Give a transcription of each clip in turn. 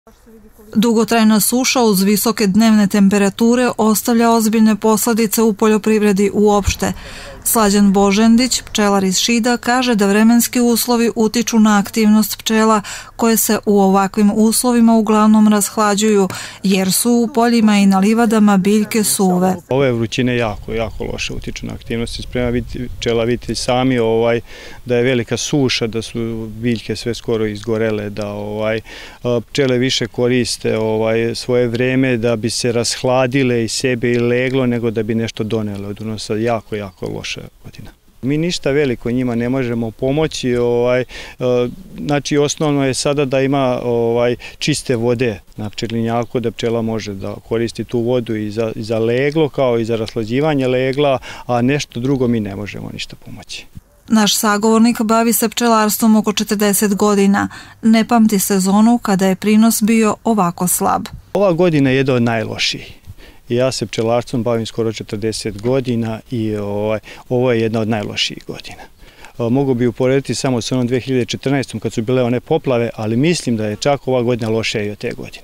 Dugotrajna suša uz visoke dnevne temperature ostavlja ozbiljne posledice u poljoprivredi uopšte. Slađan Božendić, pčelar iz Šida, kaže da vremenski uslovi utiču na aktivnost pčela koje se u ovakvim uslovima uglavnom rashlađuju jer su u poljima i na livadama biljke suve. Ove vrućine jako loše utiču na aktivnosti. Sprema pčela, vidite sami da je velika suša, da su biljke sve skoro izgorele, da pčele više koriste svoje vreme da bi se rashladile i sebe i leglo nego da bi nešto donele od unosa. Jako loša godina. Mi ništa veliko njima ne možemo pomoći, znači osnovno je sada da ima čiste vode na pčelinjaku, da pčela može da koristi tu vodu i za leglo kao i za rashlađivanje legla, a nešto drugo mi ne možemo ništa pomoći. Naš sagovornik bavi se pčelarstvom oko 40 godina. Ne pamti sezonu kada je prinos bio ovako slab. Ova godina je jedna od najlošijih. Ja se pčelarstvom bavim skoro 40 godina i ovo je jedna od najlošijih godina. Mogu bi uporediti samo s onom 2014. kad su bile one poplave, ali mislim da je čak ova godina lošija i od te godine.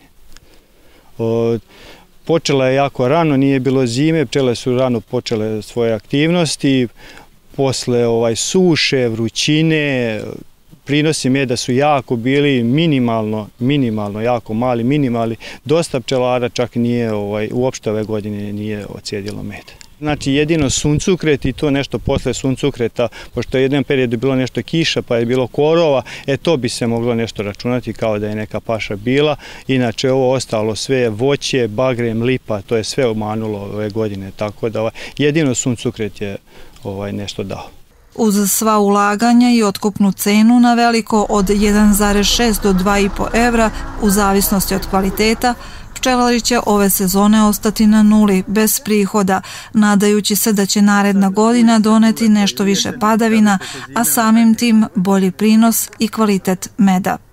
Počela je jako rano, nije bilo zime, pčele su rano počele svoje aktivnosti. Posle suše, vrućine, prinosi meda su jako bili minimalno, jako mali. Dosta pčelara čak nije, uopšte ove godine nije ocijedilo med. Znači jedino suncukret i to nešto posle suncukreta, pošto je jedan period bilo nešto kiša pa je bilo korova, to bi se moglo nešto računati kao da je neka paša bila. Inače ovo ostalo sve voće, bagrem, lipa, to je sve omanulo ove godine, tako da jedino suncukret je nešto dao. Uz sva ulaganja i otkupnu cenu na veliko od 1,6 do 2,5 evra u zavisnosti od kvaliteta, pčelari će ove sezone ostati na nuli, bez prihoda, nadajući se da će naredna godina doneti nešto više padavina, a samim tim bolji prinos i kvalitet meda.